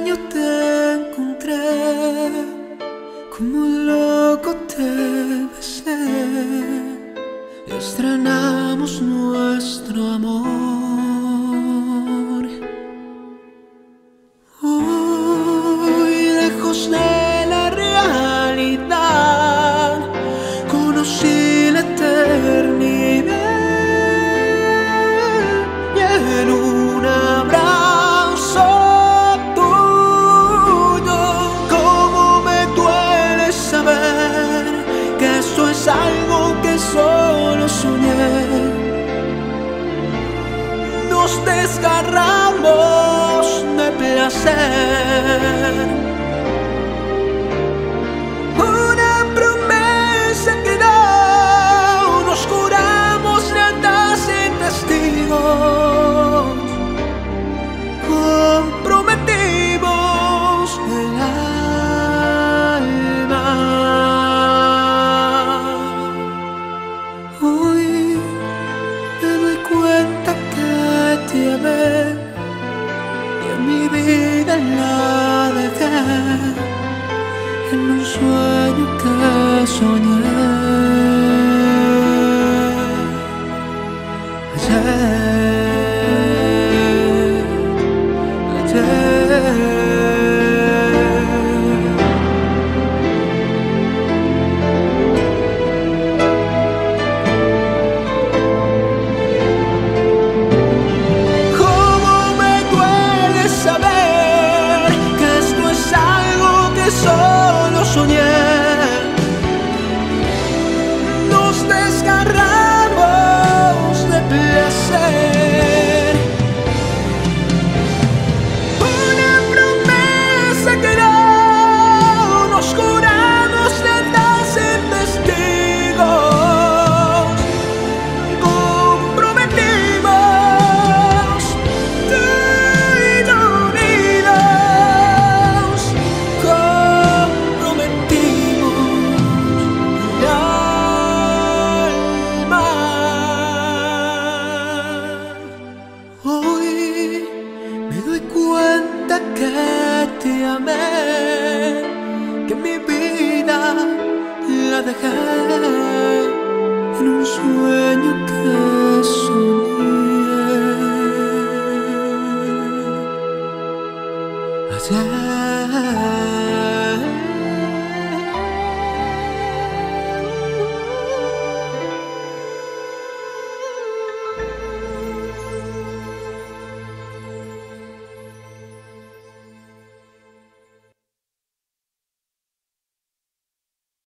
sueño te encontré, como un loco te besé, estrenamos nuestro amor. Hoy, lejos de la realidad, conocí la eternidad. Y en un abrazo tuyo, cómo me duele saber que esto es algo que solo soñé. Nos desgarramos de placer, una promesa que no nos juramos lealtad sin testigos. Comprometimos el alma. Hoy me doy cuenta que te amé y en mi vida la dejé en un sueño que soñé ayer. Cómo me duele saber que esto es algo que solo soñé. Nos desgarramos de placer, una promesa que no nos juramos lealtad sin testigos. Comprometimos tú y yo unidos, comprometimos el alma. Hoy me doy cuenta que te amé, que mi vida la dejé en un sueño que soñé ayer.